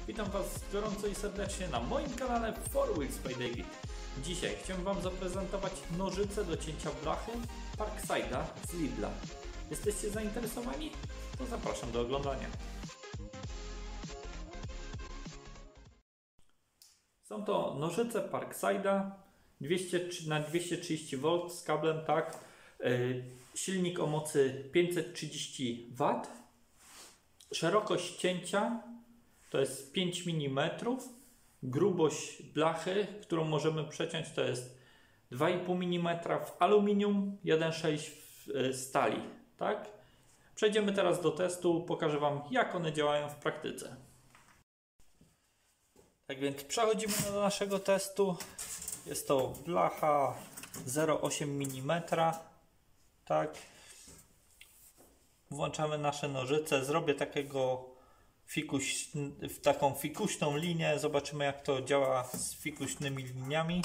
Witam Was gorąco i serdecznie na moim kanale 4Wheels by David. Dzisiaj chciałem Wam zaprezentować nożyce do cięcia blachy Parkside'a z Lidla. Jesteście zainteresowani? To zapraszam do oglądania. Są to nożyce Parkside'a na 230V z kablem, tak. Silnik o mocy 530 W. Szerokość cięcia to jest 5 mm. Grubość blachy, którą możemy przeciąć, to jest 2,5 mm w aluminium, 1,6 w stali. Tak? Przejdziemy teraz do testu. Pokażę Wam, jak one działają w praktyce. Tak więc przechodzimy do naszego testu. Jest to blacha 0,8 mm. Tak. Włączamy nasze nożyce. Zrobię taką fikuśną linię. Zobaczymy, jak to działa z fikuśnymi liniami.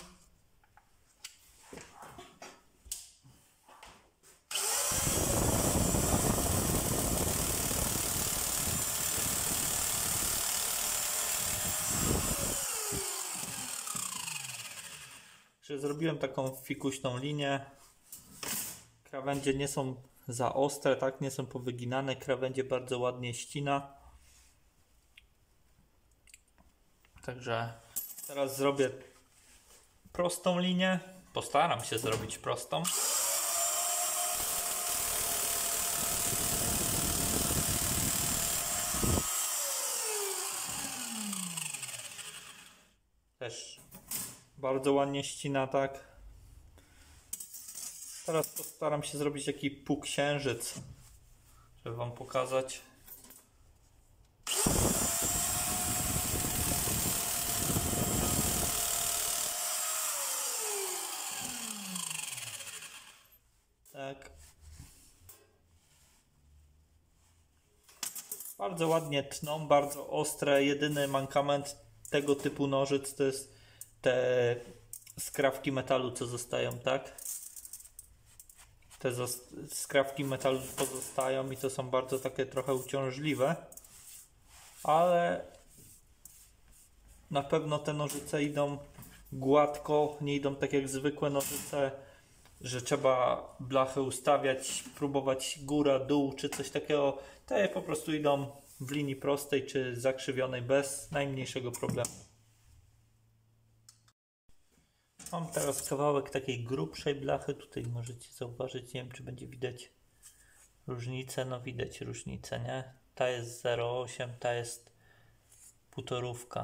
Zrobiłem taką fikuśną linię. Krawędzie nie są za ostre, tak? Nie są powyginane. Krawędzie bardzo ładnie ścina. Także teraz zrobię prostą linię. Postaram się zrobić prostą. Też bardzo ładnie ścina, tak. Teraz postaram się zrobić taki półksiężyc, żeby Wam pokazać. Tak. Bardzo ładnie tną, bardzo ostre. Jedyny mankament tego typu nożyc to jest te skrawki metalu, co zostają, tak? Te skrawki metalu pozostają i to są bardzo takie trochę uciążliwe, ale na pewno te nożyce idą gładko, nie idą tak jak zwykłe nożyce, że trzeba blachę ustawiać, próbować góra, dół czy coś takiego. Te po prostu idą w linii prostej czy zakrzywionej bez najmniejszego problemu. Mam teraz kawałek takiej grubszej blachy. Tutaj możecie zauważyć, nie wiem, czy będzie widać różnicę. No widać różnicę, nie? Ta jest 0,8, ta jest półtorówka.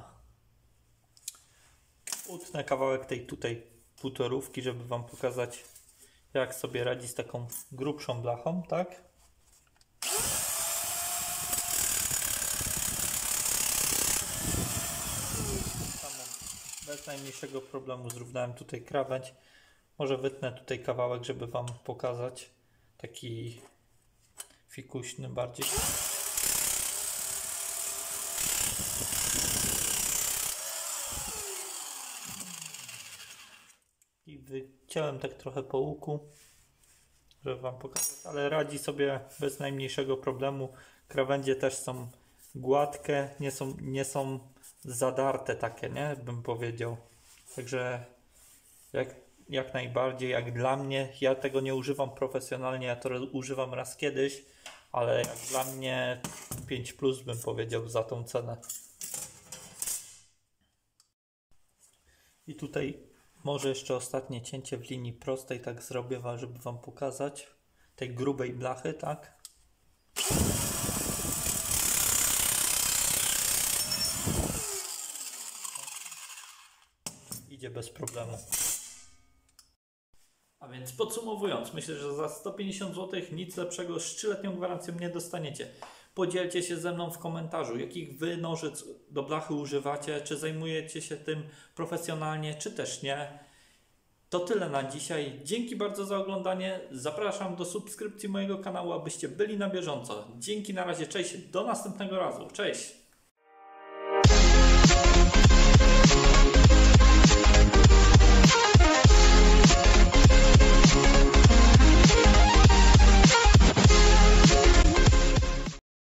Utnę kawałek tej tutaj półtorówki, żeby Wam pokazać, jak sobie radzi z taką grubszą blachą, tak? Bez najmniejszego problemu zrównałem tutaj krawędź. Może wytnę tutaj kawałek, żeby Wam pokazać. Taki fikuśny bardziej. I wyciąłem tak trochę po łuku, żeby Wam pokazać, ale radzi sobie bez najmniejszego problemu. Krawędzie też są gładkie, nie są zadarte takie, nie? Bym powiedział. Także jak najbardziej, jak dla mnie, ja tego nie używam profesjonalnie, ja to używam raz kiedyś, ale jak dla mnie 5+ bym powiedział za tą cenę. I tutaj może jeszcze ostatnie cięcie w linii prostej, tak zrobię, żeby Wam pokazać tej grubej blachy, tak? Idzie bez problemu. A więc podsumowując, myślę, że za 150 zł nic lepszego z 3-letnią gwarancją nie dostaniecie. Podzielcie się ze mną w komentarzu, jakich Wy nożyc do blachy używacie, czy zajmujecie się tym profesjonalnie, czy też nie. To tyle na dzisiaj. Dzięki bardzo za oglądanie. Zapraszam do subskrypcji mojego kanału, abyście byli na bieżąco. Dzięki, na razie, cześć, do następnego razu. Cześć!